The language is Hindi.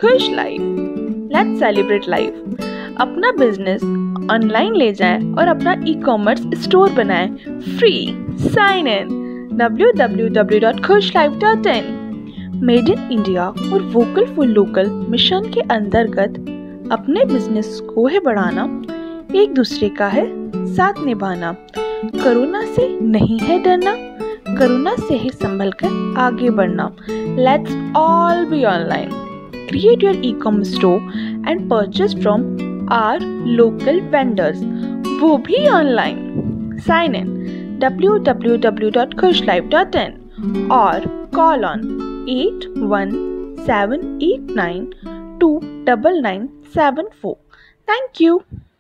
खुश लाइफ, लेट्स सेलिब्रेट लाइफ। अपना बिजनेस ऑनलाइन ले जाएं और अपना ई-कॉमर्स स्टोर बनाएं free. Sign in www.khushlife.in। Made in India और वोकल फॉर लोकल मिशन के अंतर्गत अपने बिजनेस को है बढ़ाना, एक दूसरे का है साथ निभाना। कोरोना से नहीं है डरना, कोरोना से ही संभल कर आगे बढ़ना। Let's all be online. Create your e-commerce store and purchase from our local vendors, वो भी online. Sign in www.KhushLIFE.in or call on 8178929974. Thank you.